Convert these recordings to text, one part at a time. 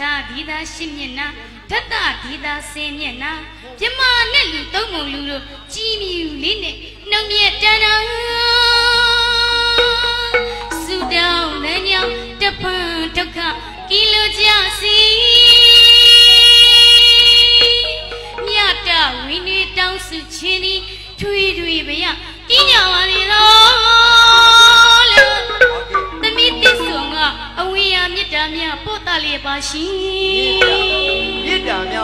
Tata Dida Shimina, Tata Dida Senina, Yamana Lutomo Ludo, Jimmy Line, no Mietana Sudan, Nanya, Tapan Toka, Kilo Jasi Nyata, we need down Suchini, Tui Bea, The meat is song, we are Mitamia, Potali Bashi. Mitamia,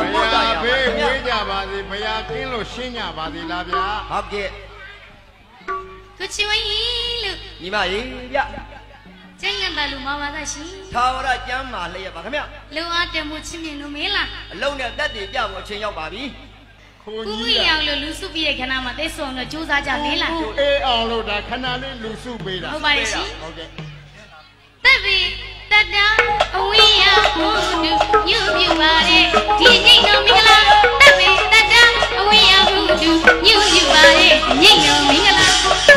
Baya, Kilo Shinya, Badi Labia, okay. Could you heal? Nima, Jangabalu Mawadashi, Tawara Jama, Leabamia, Loata Muchimi Numela, alone at that day, watching your baby. We are Lusubi Kanama, they saw the Juza Jamila. All of that canal, Lusu Beda. Okay. Baby, that we are going to you are it. DJ no Mingala, baby, that we are going to you are it. Nino Mingala.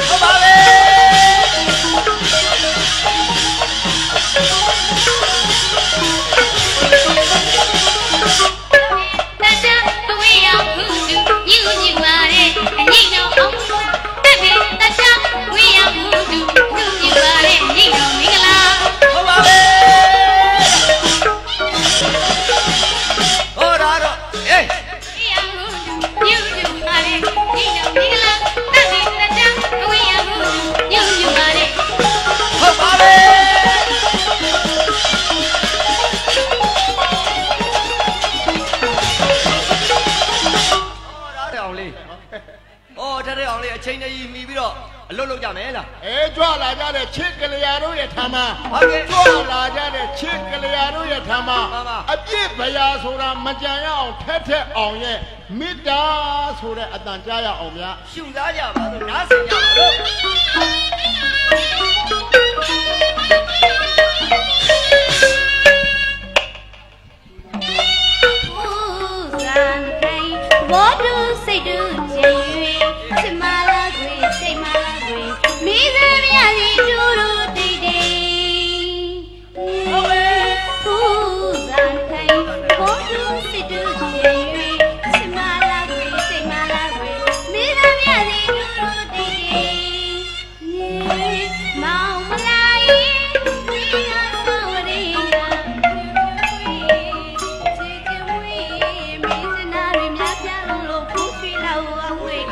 Look, Jamela. Eh, Jola, chicken, Yatama. Jola, chicken, Yatama. A bit Bayasura, Majaya, Tete on ye. Mida, Sura, Atanjaya on ya. Shungaya, nothing. What do say do you? Mala Grace, say Mala Grace. Me the do day. Who's unkind? What do say do you? Mala Grace, say Mala Grace. Me the day. Maumala, we are sorry. Take away, missionary, Miapiano, Pushila, away.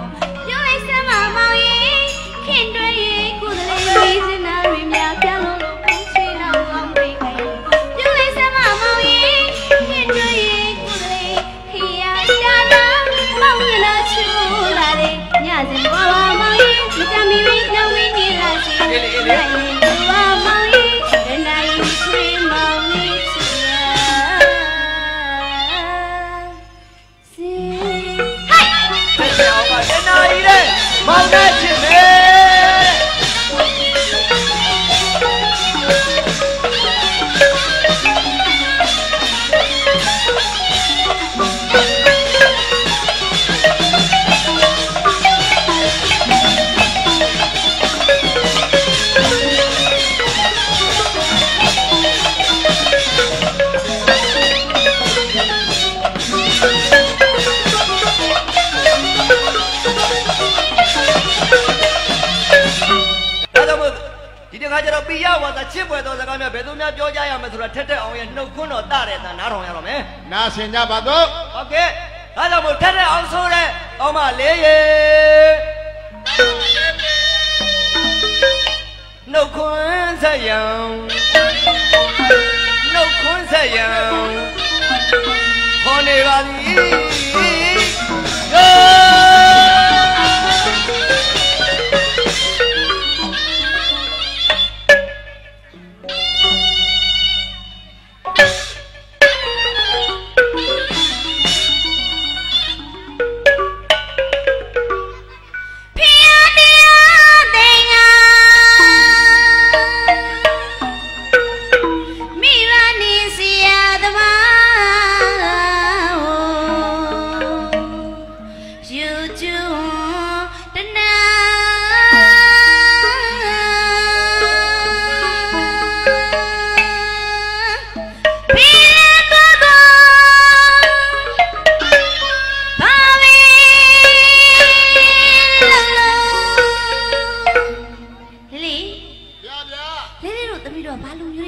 Nasenya Bado. Okay. Ada mau tanya langsung deh. Oma leye. No kun sayang. No kun sayang. Hone wali. Mira ni si adama.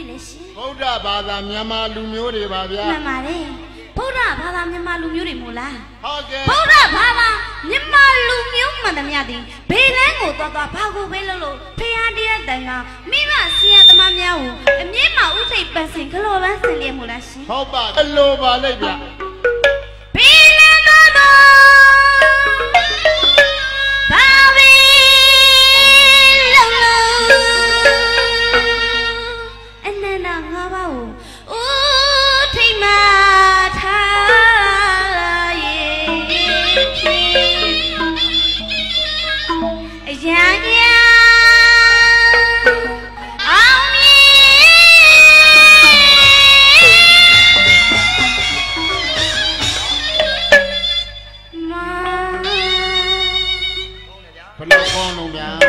လေရှင်ဗုဒ္ဓဘာသာမြန်မာလူမျိုးတွေပါဗျာမှန်ပါတယ်ဗုဒ္ဓဘာသာမြန်မာလူမျိုးတွေမို့လားဟုတ်ကဲ့ဗုဒ္ဓဘာသာမြန်မာလူမျိုးမှန်သမျှသည်ဘေးလန်းကိုသွားဘာကိုပဲလို့ဖရာတရားတန်ကမိမဆရာသမားများကိုအမြင့်မှာဥထိပ်ပန်းစင်ဂလောပန်းစင်လျက်မို့လားရှင်ဟုတ်ပါအလိုပါလိုက်ဗျဘေးလန်းသောဘာဝေလုံးလုံးအနန္တငါးပါးကိုဥထိပ်မှာထားရဲ့အရာရာအောင်မြင်မဘယ်လိုကောင်းလုံးဗျာ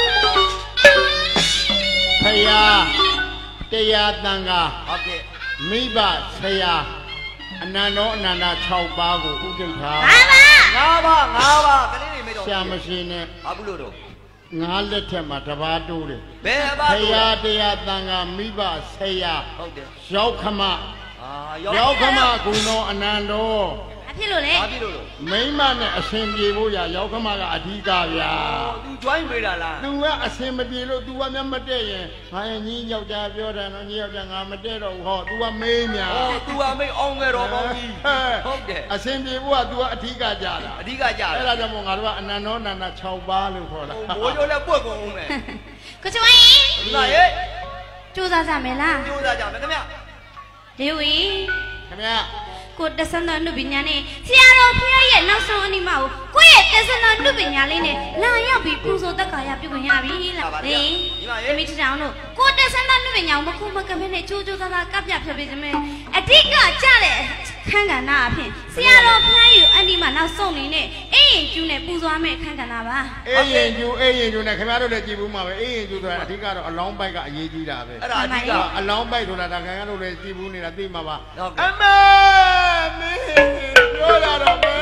ဖယားတရားတန်ခါဟုတ်ကဲ့မိဘဆရာအနန္တောအနန္တ6ပါးကိုဥဒိဋ္ဌာဘာပါ 5ပါကလေးတွေမေးတော့ဆရာမရှိနဲ့ဘာဘူးလို့တော့ငါးလက်ထက်မှာတပါးတိုးတယ်ဘယ်ပါဖလို့ယားတရားတန်ခါမိဘဆရာဟုတ်တယ်ရောက်ခမ ရောက်ခမကုံတော်အနန္တောအဖြစ်လို့လေဘာဖြစ်လို့တော့မိမနဲ့အရှင်ပြေဖို့ရရောက်ခမကအဓိကဗျာသူ join ပေးတာလားသူကအရှင်မပြေလို့ तू ကမျက်မတက်ရင်ဟာညီယောက်ျားပြောတယ်နော်ညီယောက်ျားငါမတက်တော့ဘူးဟော तू ကမေးများဟော तू ကမိတ်အောင်ခဲ့တော့ပေါ့ကြီးဟုတ်တယ်အရှင်ပြေဖို့က तू ကအဓိကကြတာအဓိကကြတယ်အဲ့ဒါကြောင့်မို့ငါတို့ကအနန္တောအနန္တ6ပါးလို့ခေါ်တာမိုးရိုးလည်းပွက်ကုန်အောင်မယ်ကိုချွိုင်းဒီမှာရဲ့စူးစမ်းကြမယ်လားကြိုးစားကြမယ်ခင်ဗျလေဝီခင်ဗျာကိုတဆန်းတော်နုပညာနဲ့ဆရာတော်ဖခင်ရဲ့နောက်ဆုံးအနိမကိုကိုယ့်ရဲ့တဆန်းတော်နုပညာလေးနဲ့လာရောက်ပြီးပူဇော်တက်ခါရပြုခွင့်ရပြီလားဟေးမိထတောင်တို့ကိုတဆန်းတော်နုပညာကိုမခုမကမဲနဲ့ကြိုးကြိုးသားသားကပ်ပြဖြတ်ပေးခြင်းနဲ့အဓိကကြတဲ့ခန်းကဏ္ဍအဖြစ်ဆရာတော်ဖခင်ရဲ့အနိမနောက်ဆုံးနေနဲ့အေးရင်ကျူးနဲ့ပူဇော်မဲ့ခန်းကဏ္ဍပါအေးရင်ကျူနဲ့ခင်ဗျားတို့လည်းကြည်ဘူးမှာပဲအေးရင်ကျူဆိုတာအဓိကတော့အလောင်းပိုက်ကအရေးကြီးတာပဲအဲ့ဒါအဓိကအလောင်းပိုက်ဆိုတာဒါခင်ဗျားတို့လည်းကြည်ဘူးနေတာသိမှာပါဟုတ်အကဲ့မေမင်းပြောလာတော့မယ်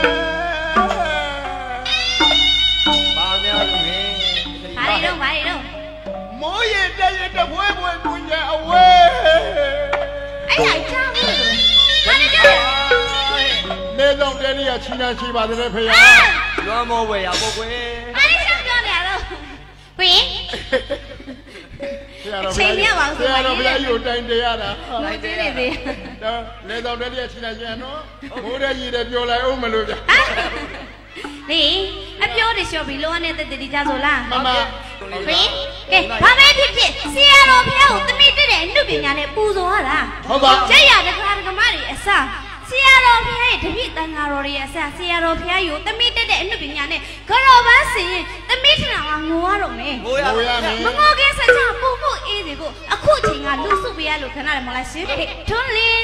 ဘာများလို့လဲဘာတွေတော့ဘာတွေတော့မိုးရင်တက်ရင်တပွဲပွဲကွင်ကြအဝဲအဲ့ဒါချောင်းလို့ဘာလဲကြလဲနေတော့တဲလေးကချီနာရှိပါသေးတယ်ဖေယာလွမ်းမောဝယ်ရပေါ့ကွယ်ဘာလဲချောင်းပြောနေရတော့ဘင်းဆရာတော်ဘုရားယူတိုင်တရတာလိုက်သေးတယ်သေးတော့နေတော့တဲလေးကချီနာကျန်နော်မိုးတဲ့ကြီးတယ်ပြောလိုက်အောင်မလို့ဗျလေအပြောတွေလျှော့ပြီးလောကနေတက်တည်ကြဆိုလားမမဘင်းကဲဘာပဲဖြစ်ဖြစ်ဆရာတော်ဖះကိုတမိတက်တဲ့အနုပညာနဲ့ပူဇော်ရတာဟုတ်ပါကျက်ရတကားကမတွေအစဆရာတော်ဖះရဲ့တပိတန်ဃာတော်တွေအစဆရာတော်ဖះယူတမိတက်တဲ့အနုပညာနဲ့ဂရောပန်းစင်တမိထနာကငိုရတော့မယ်ငိုရငိုရမယ်မငိုခင်စကြပူမှုအေးစီကိုအခုချိန်ကလူစုပေးရလို့ခဏတယ်မလားရှင်ထွန်းလင်း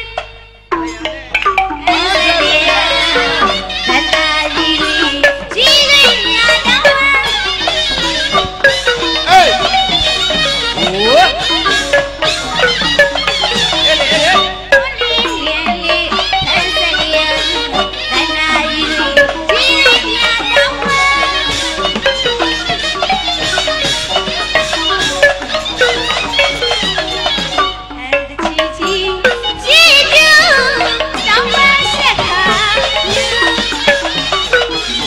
ခန္ဓာကြီးကြီးလေးများတော့အေးဟိုအေးလေအေးထွန်းလင်းလေးလေးဆန်းစက်ရခန္ဓာကြီးကြီးလေးများတော့ဟ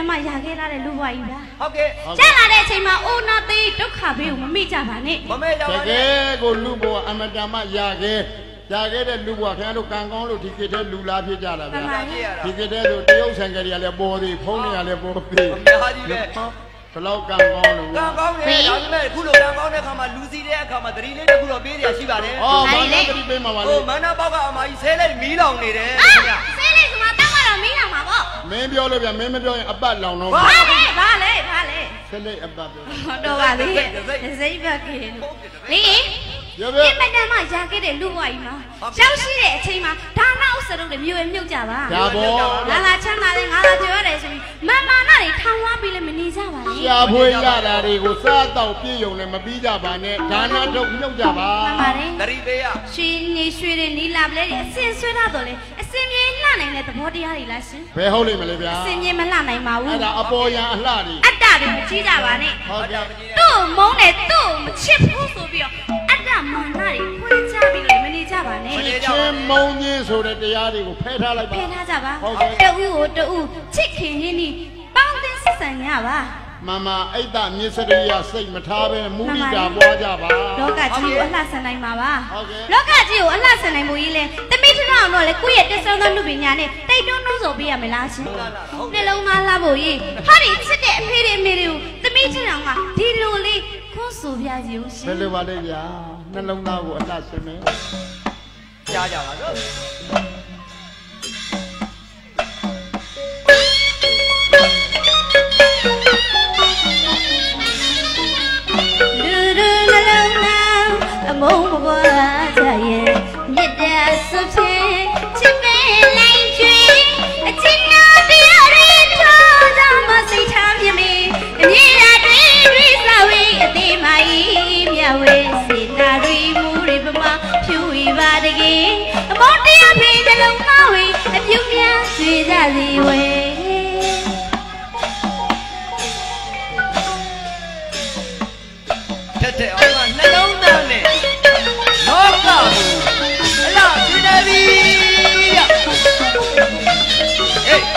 န်မှရာခဲ့လာတဲ့လူဘွားကြီးဗျာဟုတ်ကဲ့ကျလာတဲ့အချိန်မှာအိုနာသေးဒုက္ခဘေးကိုမမိကြပါနဲ့မမဲကြပါတကနဲ့ယ်ကိုလူဘဝအမတန်မှရခဲ့တဲ့လူဘဝခင်ဗျားတို့ကံကောင်းလို့ဒီကိတဲ့လူလားဖြစ်ကြတာဗျာဒီကိတဲ့တို့တရုတ်ဆန်ကလေးကလည်းပေါ်သေးဖုံးတွေကလည်းပေါ်သေးအများကြီးပဲဘလောက်ကံကောင်းလို့ကံကောင်းတယ်ဒါပေမဲ့ခုလိုကံကောင်းတဲ့အခါမှာလူစီတဲ့အခါမှာသတိလေးတစ်ခုတော့ပေးရရှိပါတယ်ဩဘာလဲတတိပေးမှာပါလေဟိုမန္တပေါက်ကအမကြီးဆဲလိုက်မီးလောင်နေတယ်အာခင်ဗျဆေးလေးကမှတောက်တော့မီးလာမှာပေါ့မင်းပြောလို့ဗျာမင်းမပြောရင်အပတ်လောင်တော့ဘာလဲဆက်လက်အပတ်ပြောတော့ပါလေစိတ်ဘက်ကင်းလေပြောဒီပြောမတန်မှရာခဲ့တဲ့လူဘွားကြီးမှာရောက်ရှိတဲ့အချိန်မှာဒါနဥစ္စာတို့တွေမြို့ရမြုပ်ကြပါဒါဘောလာလာချမ်းသာတယ်ငါလာကြွရတယ်ဆိုပြီးမမနာတွေထောင်ဝါပြီးလည်းမနေကြပါနဲ့ရှားဖွေးရတာတွေကိုစားတော့ပြည့်ုံနဲ့မပြီးကြပါနဲ့ဒါနထုတ်မြုပ်ကြပါမှန်ပါတယ်သတိပေးရရွှေတွေနီလာပလဲတွေအစင်ဆွဲထားတော့လေအစင်ပြေလှနိုင်တဲ့သဘောတရားတွေလားရှင်ဘယ်ဟုတ်လိမ့်မလဲဗျာအစင်ပြေမလှနိုင်ပါဘူးအဲ့ဒါအပေါ်ရန်အလှတွေအတ္တတွေမကြီးကြပါနဲ့ဟုတ်ကဲ့သူ့မုန်းတယ်သူ့မချစ်ဘူးဆိုပြီးတော့အတ္တမာနတွေခွဲခြားပြီးလည်းမနေကြပါနဲ့ချင်းမုံကြီးဆိုတဲ့တရားတွေကိုဖယ်ထားလိုက်ပါဖယ်ထားကြပါဟုတ်ကဲ့တဦးကိုတဦးချစ်ခင်ရင်းနှီးပေါင်းသင်းဆက်ဆံကြပါမမအိတ်တမြစ္စရိယစိတ်မထားပဲမူရိတာပွားကြပါလောကကြီးကိုအလှဆန်နိုင်ပါပါဟုတ်ကဲ့လောကကြီးကိုအလှဆန်နိုင်မှုကြီးလဲတမိထထောင်တော့လေကိုယ့်ရဲ့တက်ဆုံးသောလူပညာနဲ့တိတ်တွန်းနှိုးဆော်ပေးရမလားရှင်နှလုံးသားလှဖို့ကြီးဟာဒီချစ်တဲ့အဖေတွေအမေတွေကိုတမိထထောင်ကဒီလိုလေးခွန်းဆိုပြစီဦးရှင်ဘယ်လိုပါလဲဗျာနှလုံးသားကိုအလှဆင်မယ်ကြားကြပါတော့လူလူနှလုံးသားအမုန်းမပွားကြရဲ့မြတ်တာဆုဖြင့်ချစ်ပဲလိုက်ကျွေးအချစ်နာတရားတွေထေားသောမစိတ်ထားမြမေအမြဲတမ်းတွေစာဝေးအသေးမကြီးမြဝေစေနာတွေမူတွေပမာဖြူဝေပါတကယ်အမောတရားဖေးနှလုံးသားဝေအပြုတ်များဆွေကြစီဝေတက်တဲ့အောင်ကနှလုံးသားနဲ့လောကကိုအလားပြနေပြီရဟေး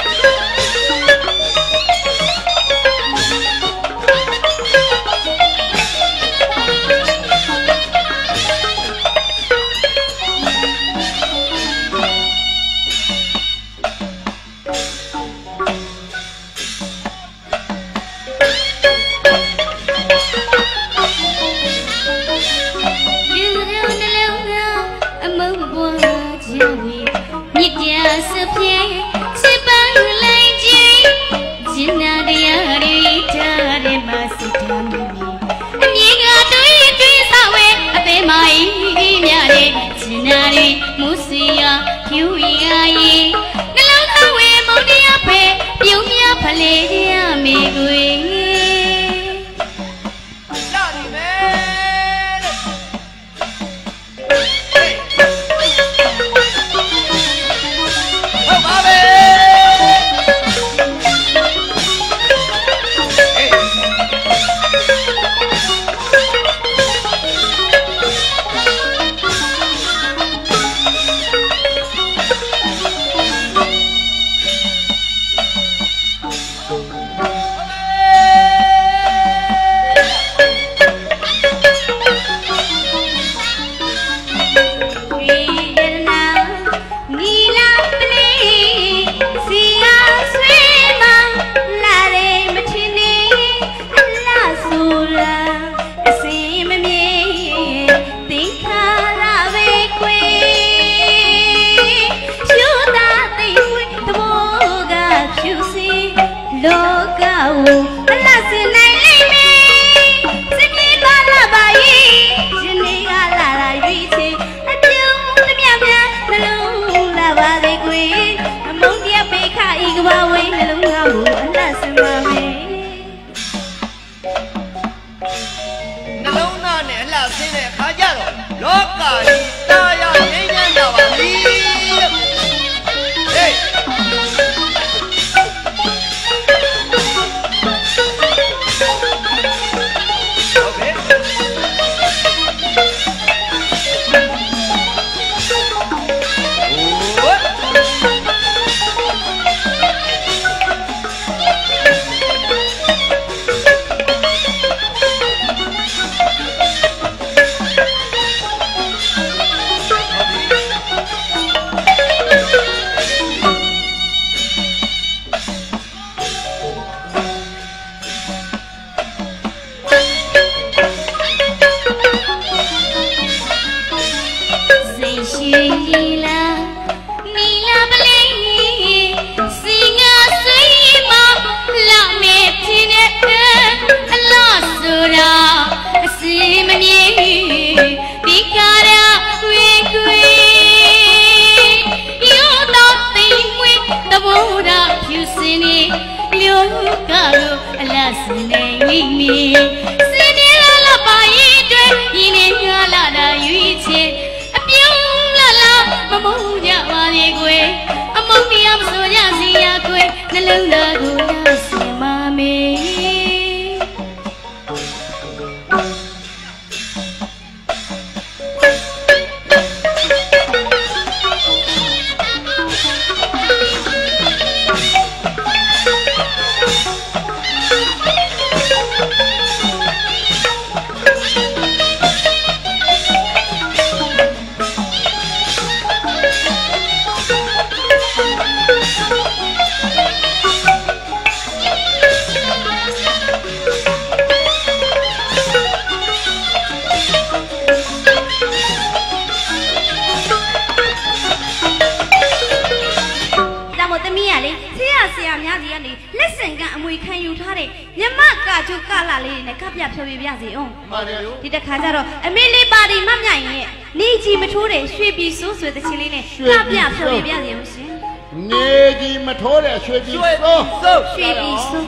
လူလူနှလုံးသားအမုန်းပွားကြပြီမြစ်ပြဆပြဲချစ်ပန်းလိုက်ခြင်းဂျင်းနာတရားတွေထားတယ်မစစ်တာမီအမြင်ကတွေးတွေးဆောက်ဝဲအသေးမကြီးများတဲ့ဂျင်းနာတွေမူစီယာဖြူရည်နှလုံးသားဝဲမုန်တရားဖဲပြုံးမြဖလေရမေကွေလာပြီမယ်တဲ့ဟေးဟုတ်ပါပဲဟေး လောကကြီးတာယာငြိမ်းချမ်းကြပါပြီဟေးဟုတ်ကဲ့ဟ Kago, alas, name. Sini la pai, yini la yuiche. A pew la, Mamuja, Maligwe. Among the Amsoya, Ziakwe, the Lunda Gunas, Mammy. Listen, we can you tell it. Yamaka to Kalali and a couple of Yazi. Did the Kazaro, a million body, Mamma, Niji Mature, should be so with the Chilene, Labia, Yazi. Niji Mature, should be so.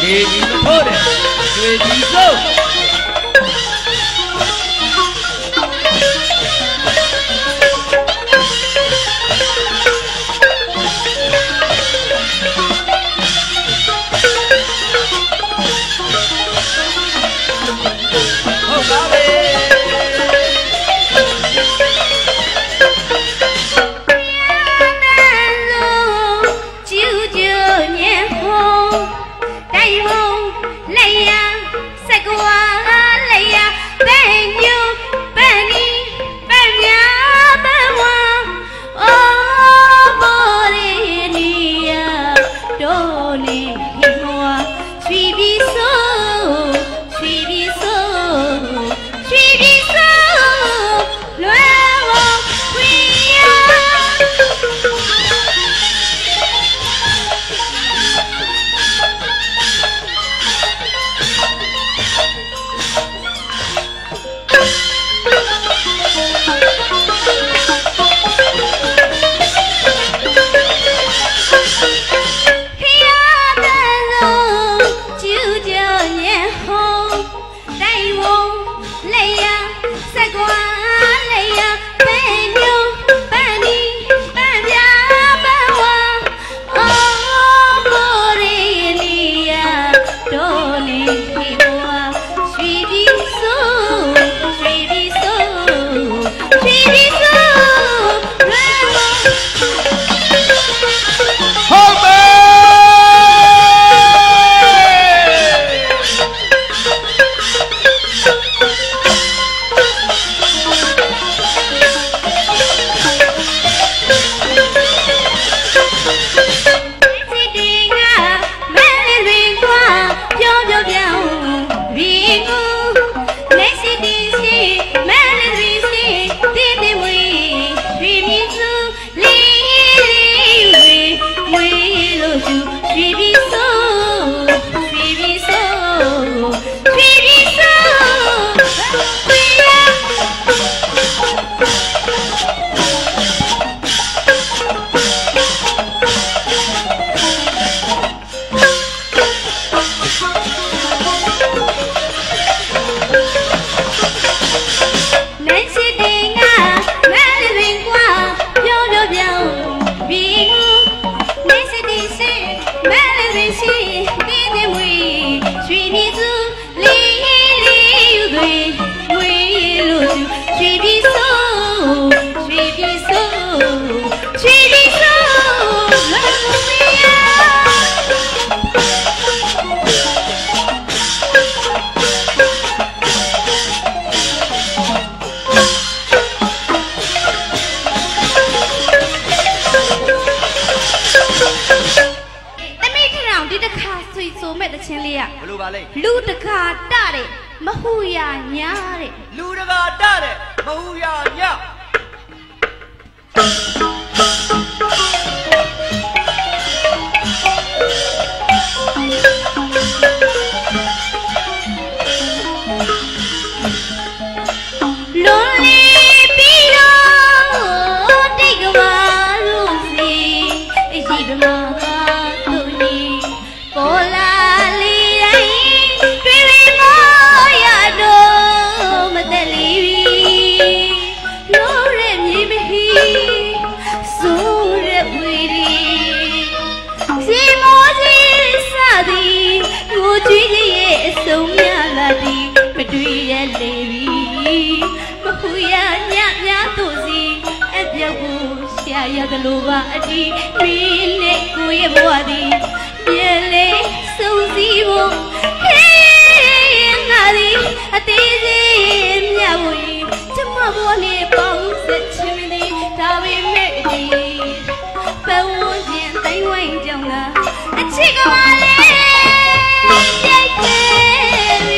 နေကြီးမထိုးတဲ့ကျွေကြီးစိုးလူတကာတတဲ့မဟူရညာတဲ့လူတကာတတဲ့မဟူရညာရသလိုပါအတီးမင်းနဲ့ကိုရဲ့ဘဝသည်ပြန်လေစုံစည်းဖို့ဟေးငါသည်အသေးသေးမြတ်ဝေကျမဘဝနဲ့ပေါင်းဆက်ချင်သည်ဒါပေမဲ့အတီးပတ်ဝန်းကျင်တိုင်းဝိုင်းကြောင့်လားအချစ်ကပါလေရိုက်ခဲ့ပြီ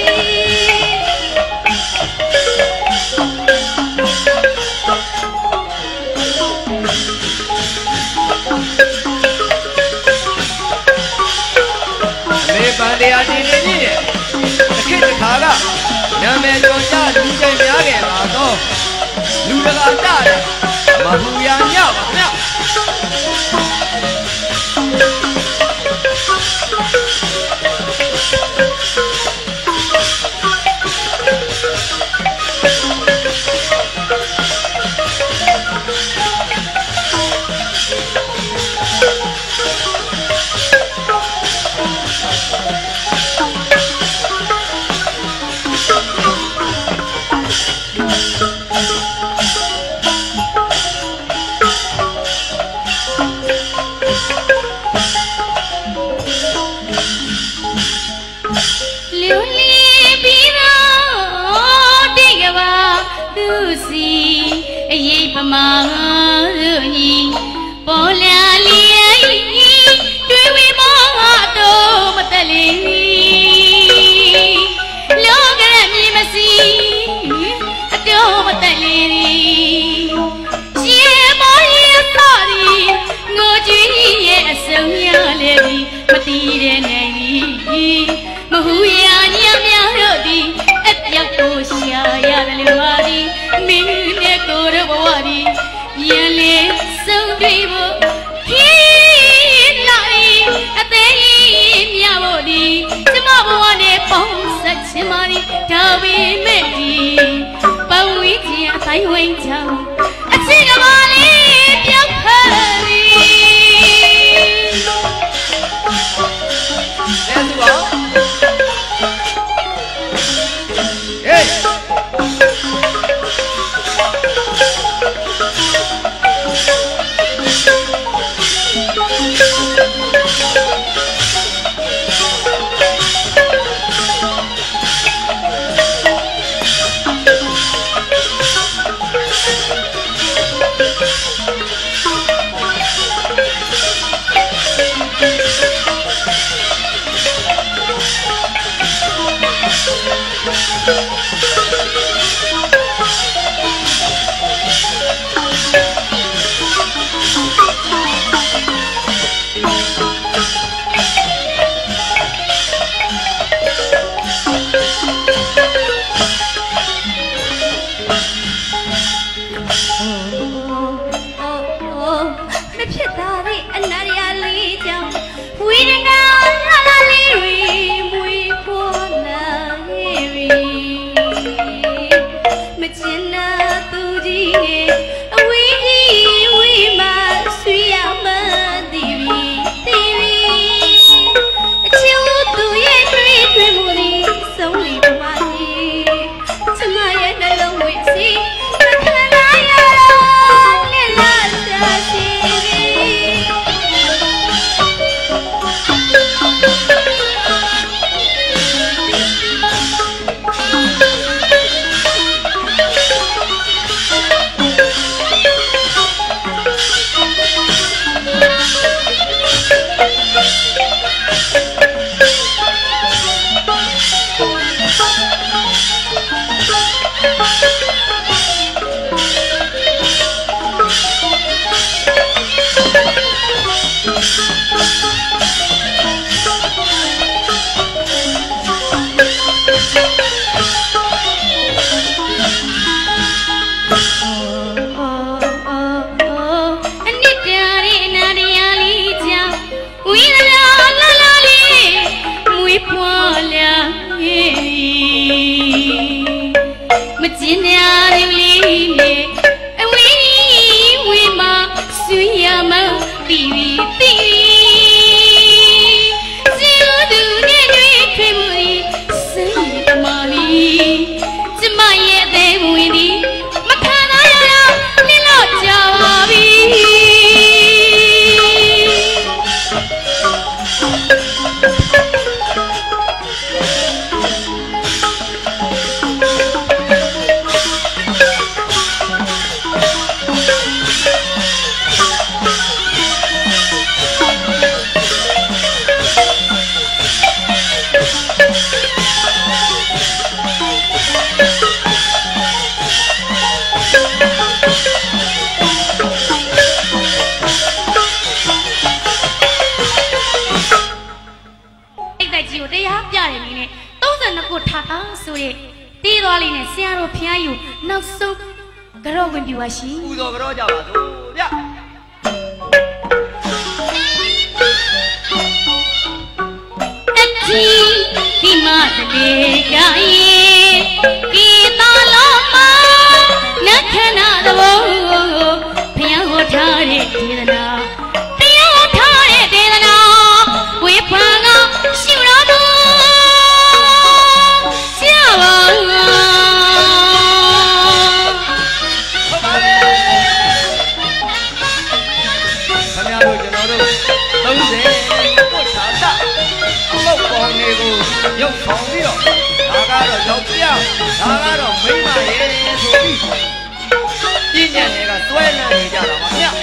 ပန်တရားတင်နေပြီတဲ့တစ်ခေတ်တစ်ခါကနာမည်ကျော်ကြလူကျင်များခဲ့ပါတော့လူတကာတတဲ့မဟူရညပါခင်ဗျ Tusi ye pamani polali tuwi mato matali logara mi masi do matali ye mai sari ngoji ye asanya lebi mati de nei mahuya nya mya ro di atyak ko sha ya le wari min ne ko ro wari yan le song dwi bo khi lai ate mya bo di chama bwa ne pong sat chin ma ni da wi me di pao wi jin a sai win chang a chi ga ba le pyak phai Let's go. Hey. တော့ယောက်ျားဒါကတော့မိန်းမရဲ့ဆိုပြီးပြင်းညံတွေကတွဲလန့်နေကြတာပါဗျာ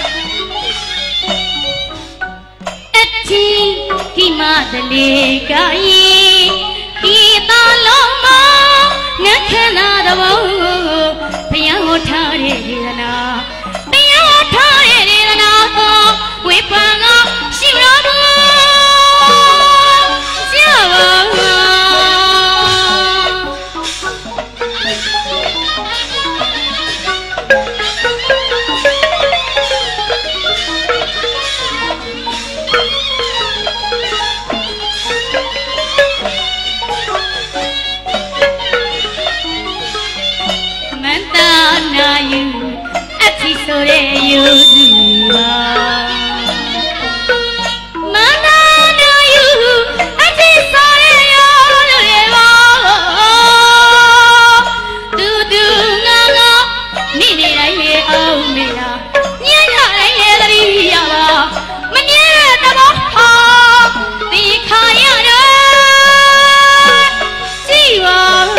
အတီဒီမတလေးကရင်ဒီသားလုံးမနခနာတော်ဘုရားဟောထားတဲ့ဒေသနာဘုရားဟောထားတဲ့ဒေသနာကိုဝေဖန်ကရှိတော်မူကြပါဆိုရဲယူစီပါမနာနာယူအတိဆိုရဲယူတွေပါတူတူငါငါနေနေတိုင်းလေအောင်မေလားညံ့ရတိုင်းလေသတိရပါမမြဲတဘောဟာဒီခါရတယ်ကြည်ပါ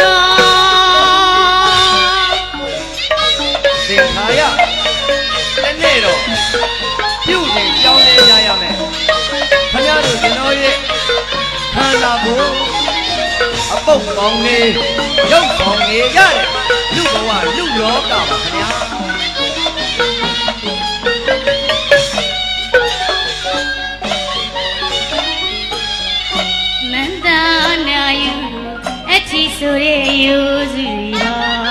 ဒီခါရနေ့တော့ပြုတ်ရင်ကြောင်းနေကြရမယ်ခင်ဗျားတို့ကျွန်တော်ရဲ့ခန္ဓာကိုယ်အပုတ်ကောင်းနေရုပ်ကောင်းနေရတယ်လူဘဝလူလောကပါခင်ဗျာမန္တနာယူအချီဆိုရဲယူစီပါ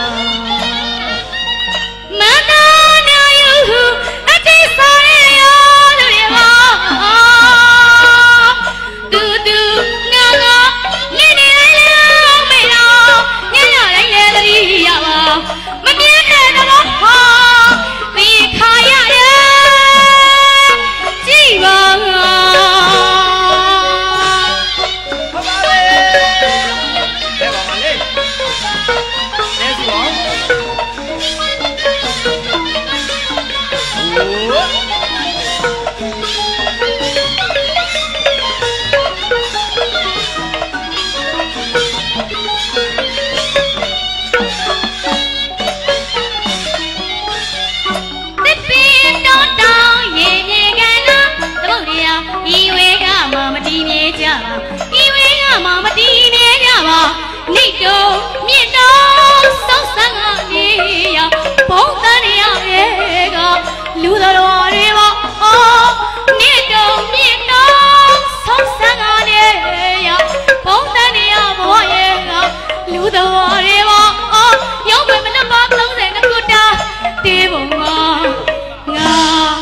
နေတော့မြင့်တော့ဆောက်ဆန်းကနေရဘုံတန်ရရဲ့ကလူတော်တွေပါအော်နေတော့မြင့်တော့ဆောက်ဆန်းကနေရဘုံတန်ရဘဝရဲ့ကလူတော်တွေပါအော်ရုံးပဲမနှပါ30ခုတာတေးပုံမှာငါ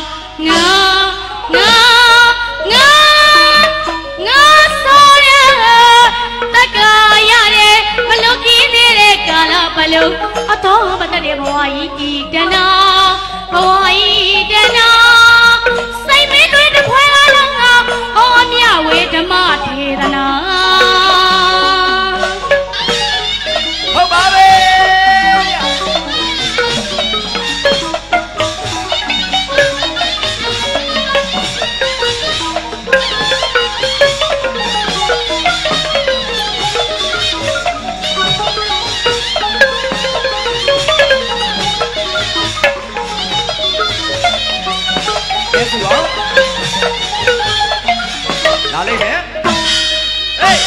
ဘလုံးအတော်မတတဲ့ဘဝကြီးတနာဘဝကြီးတနာစိတ်မင်းတွေတစ်ခွဲလုံးကဟောမြဝေဓမ္မထေရနာဟုတ်ပါပဲလာလိုက်မယ်ဟေး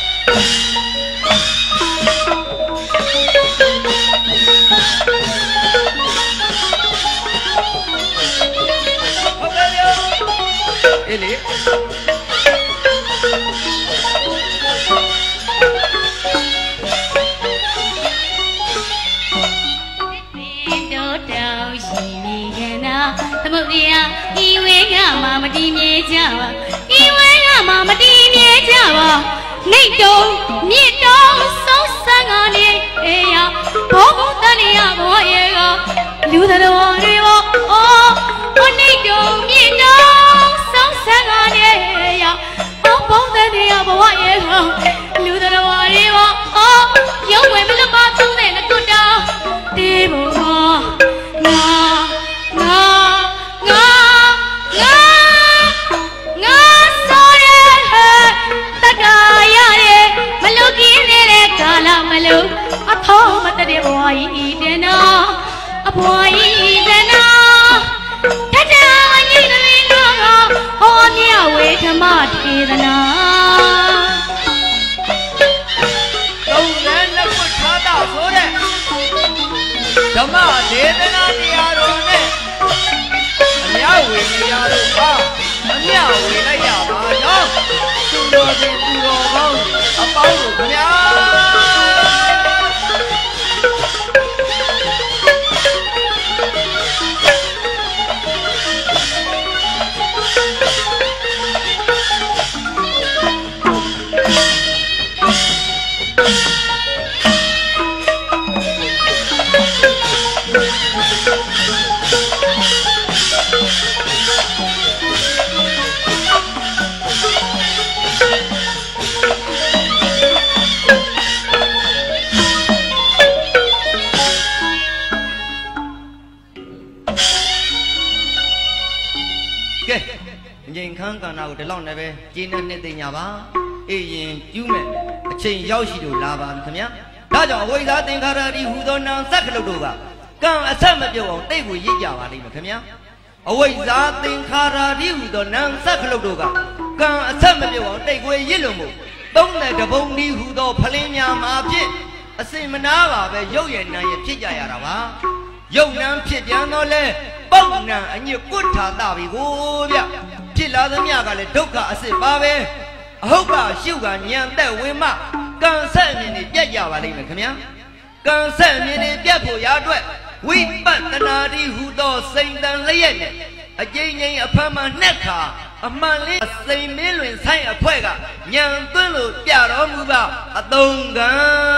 ဟုတ်တယ်ရောအေးလေသမုဒ္ဒရာဤဝေကမှမတည်မြဲကြပါဤဝေကမှမတည်မြဲကြပါနေတော့မြင့်တော့ဆုံးဆန်းကနေအေးရဘောဘုံတန်ရဘဝရဲ့ကလူတော်တွေပါအော်နေတော့မြင့်တော့ဆုံးဆန်းကနေရဘောဘုံတန်ရဘဝရဲ့ကလူတော်တွေပါအော်ရုံးဝင်မလို့ပါ30ခုတာတေးဘုံမှာငါဆိုရဲတက္ကရာရဲ့မလုကင်းနေတဲ့ကာလမလု boy Idena, a boy Idena. Tata, you know, on your way to Martina. Don't let the foot cut out for it. Come on, Idena, the Arone. Now we are the car. Now we lay out our dog. To now the long never, Jin and Netanyava, you met a chain Yoshi to Lava, Kamia. That's always I think who don't know Sakaluga. Come a summer, they will eat Java, Kamia. Always I think who don't know Sakaluga. Come a summer, they will yellow. Don't let the bony who do Palenia Mabjit. A seminara where Yoyan and Chijayarava. Yonan Chijanole, Bona, and you put her Davi. Chilla the Miagale Doka as a babe. Hoka, sugar, Yan, that we mark. Can't send me the Jayava, Kamia. Can't send me the Japo Yadwe. We but the Nadi who does Saint and Layenne. A Jay upon my neckar. A manly, a same million sign a puega. Yan Tulu, Yaro Muba, a Donga.